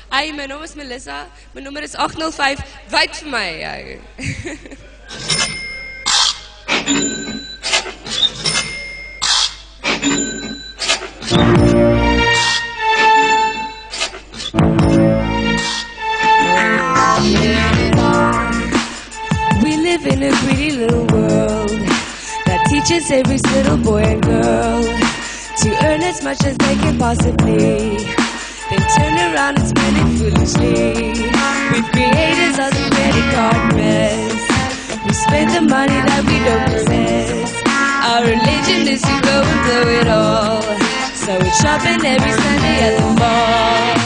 Hey, my naam is Melissa. My nommer is 805. Wait vir my. Hey. We live in a pretty little world that teaches every little boy and girl to earn as much as they can possibly, then turn around and spend it foolishly. With creators of the credit card mess, we spend the money that we don't possess. Our religion is to go and blow it all, so we're shopping every Sunday at the mall.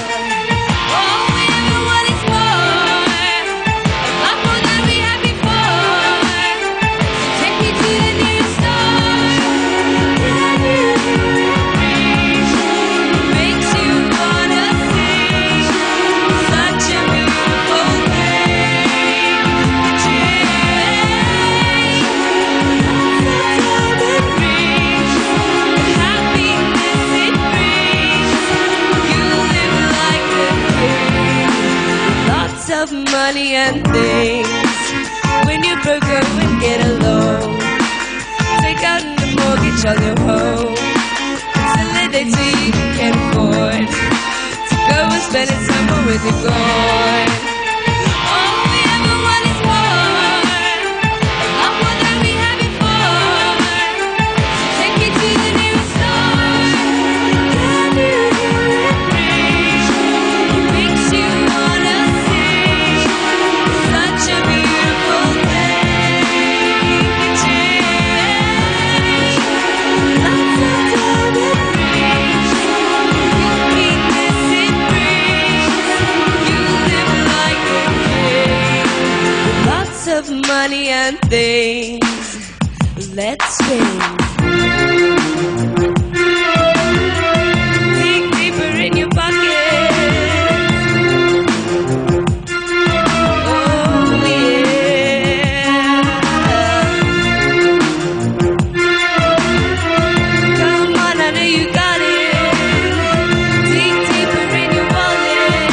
Of money and things. When you're broke, go and get a loan. Take out the mortgage on your home. Consolidate so you can afford to go and spend it somewhere with your gourd. All we ever want is more, a lot more than we had before. Take you to the nearest store. Can you hear it ring? It makes you wanna sing. Such a beautiful thing to change. Lots of time it brings. Happiness it brings. You live like a king. With lots of money and things. Let's swing. Dig deeper in your pocket. Oh yeah. Come on, I know you got it. Dig deeper in your wallet.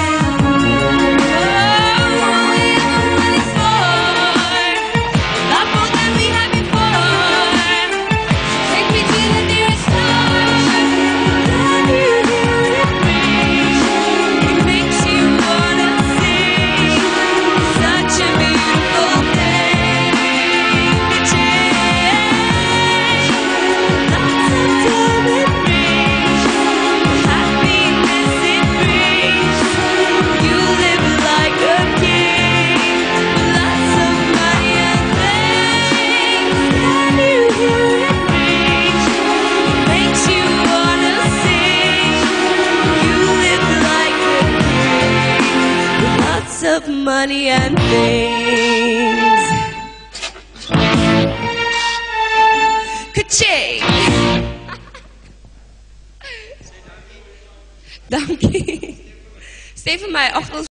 Oh, we ever want is more, a lot more than we had before. Take me to the nearest store. Can you hear it ring? It makes you wanna sing. Such a beautiful thing to change. Lots of time it brings. Happiness it brings. You live like a king. With lots of money and things. Can you hear it ring? It makes you wanna sing. You live like a king. With lots of money and things. Ka-ching! Dankie. Sê vir my 8